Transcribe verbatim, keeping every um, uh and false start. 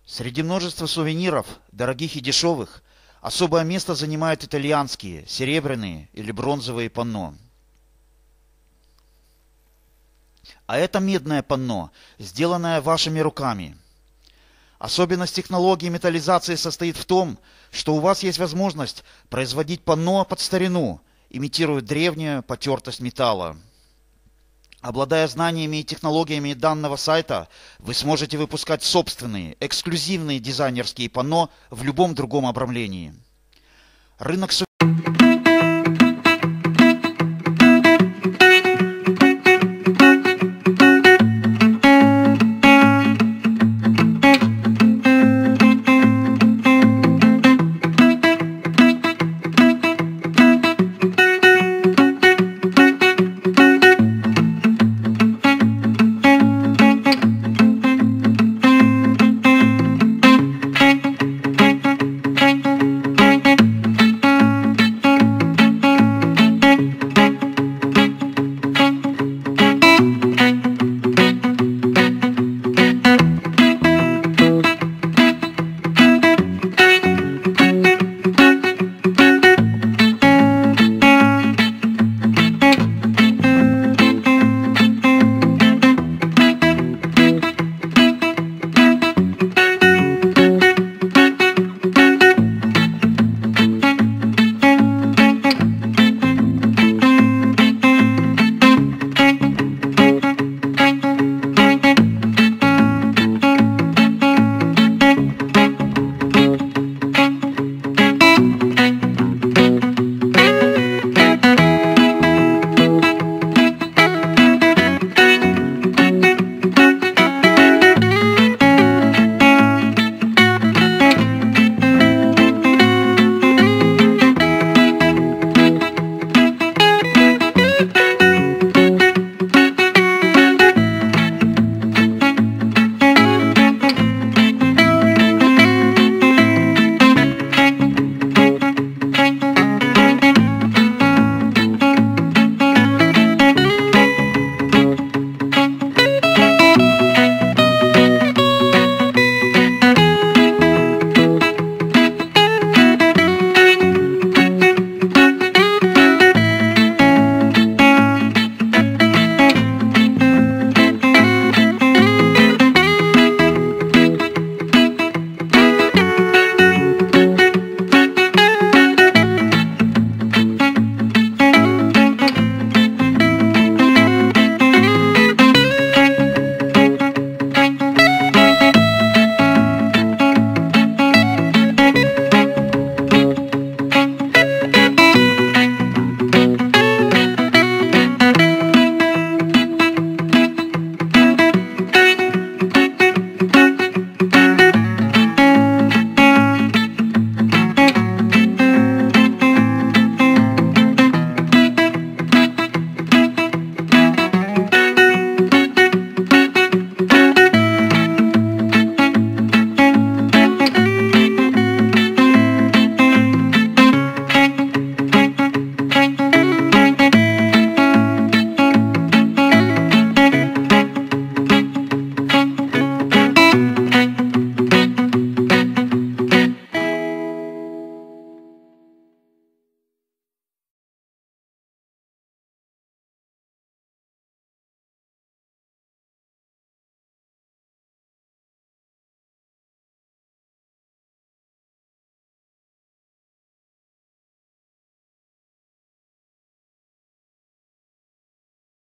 Среди множества сувениров, дорогих и дешевых, особое место занимают итальянские, серебряные или бронзовые панно. А это медное панно, сделанное вашими руками. Особенность технологии металлизации состоит в том, что у вас есть возможность производить панно под старину, имитируя древнюю потертость металла. Обладая знаниями и технологиями данного сайта, вы сможете выпускать собственные, эксклюзивные дизайнерские панно в любом другом обрамлении. Рынок